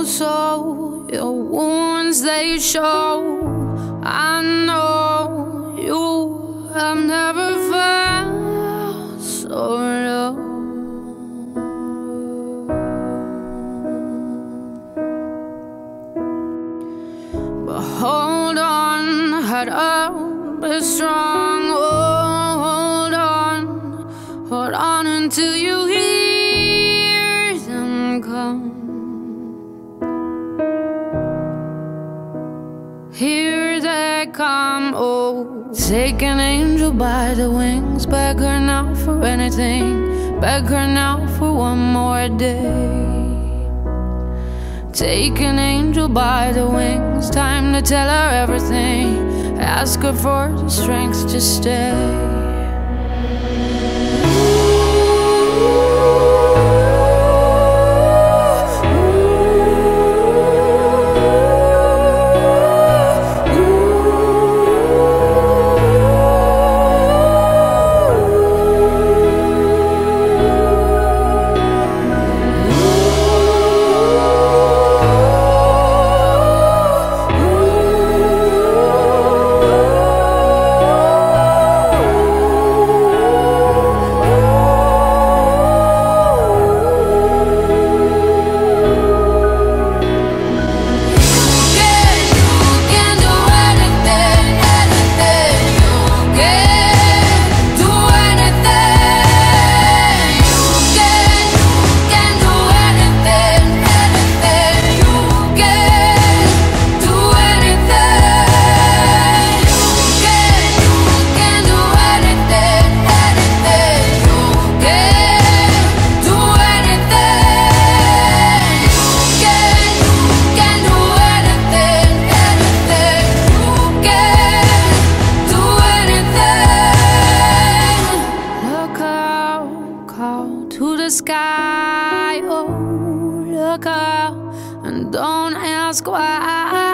so your wounds they show. I know you have never felt so low. But hold on, head up, be strong. Hold on until you hear them come. Here they come, oh. Take an angel by the wings. Beg her now for anything. Beg her now for one more day. Take an angel by the wings. Time to tell her everything. Ask her for the strength to stay. To the sky, oh, look up and don't ask why.